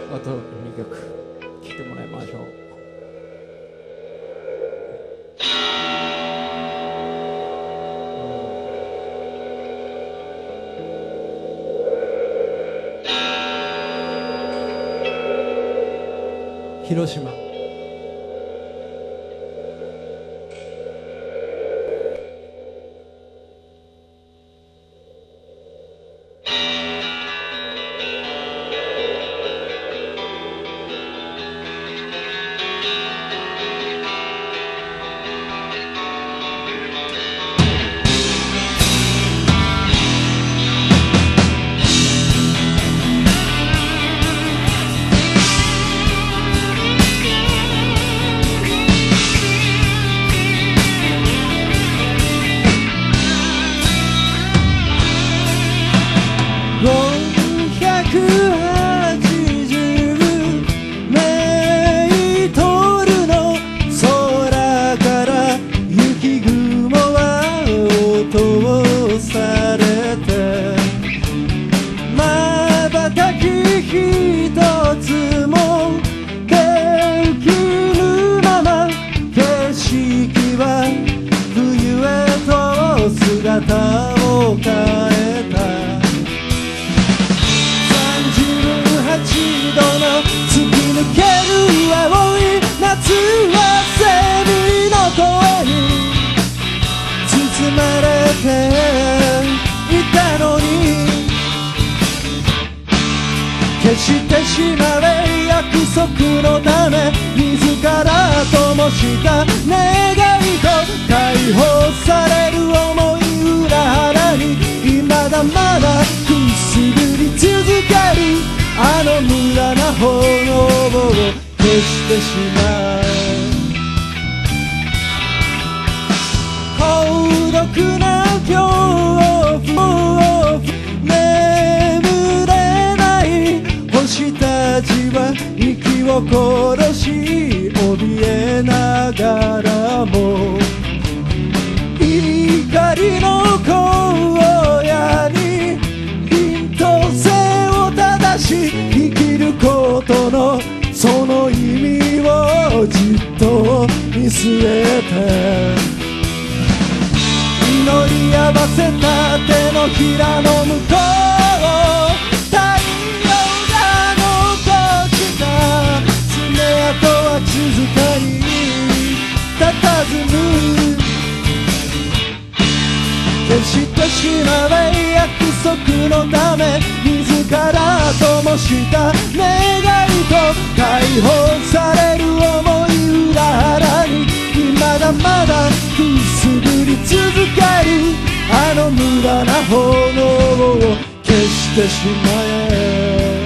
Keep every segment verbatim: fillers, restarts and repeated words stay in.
あとにきょく聴いてもらいましょう。広島。 消してしまえ約束のため自ら灯した願いと解放される想い裏腹に未だまだくすぶり続けるあの無駄な炎を消してしまえ孤独な恐怖眠れない星たちは息を殺し怯えながらも怒りの荒野に凛と背を正し生きることのその意味をじっと見据えて祈り合わせた手のひらの向こう太陽が残した爪痕は静かに佇む消してしまえ約束のため自ら灯した願いと解放される想い裏腹に未だまだくすぶり続けるあの無駄な炎を消してしまえ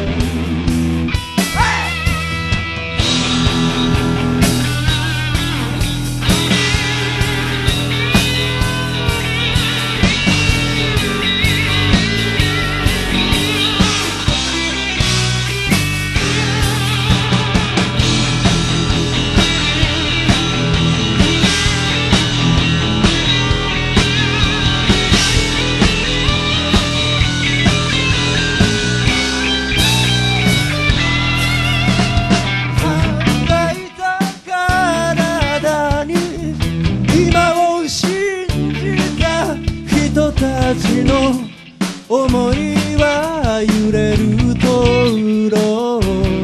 たちの想いは揺れるとうろう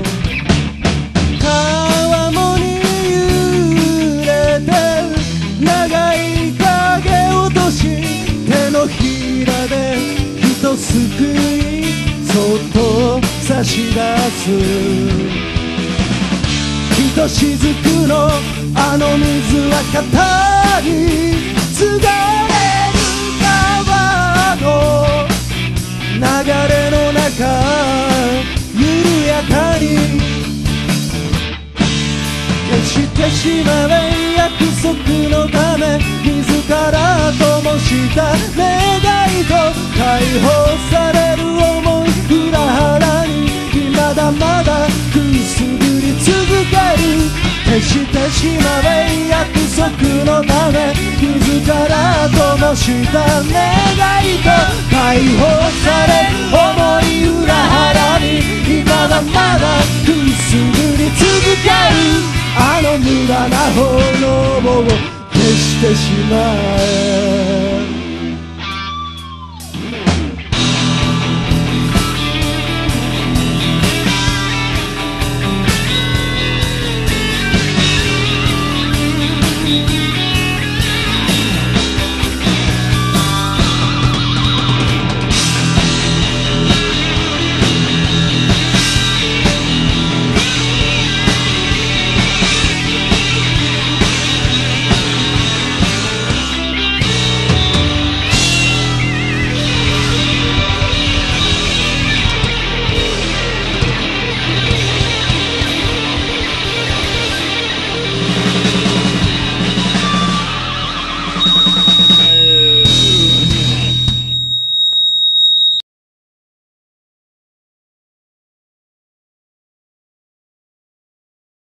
川面に揺れて長い影落とし手のひらでひとすくいそっと差し出すひとしずくのあの水は肩に継がれ流れの中緩やかに消してしまえ約束のため自ら灯した願いと解放される想い裏腹に未だまだくすぶり続ける消してしまえ約束のため自ら灯した願いと解放される想い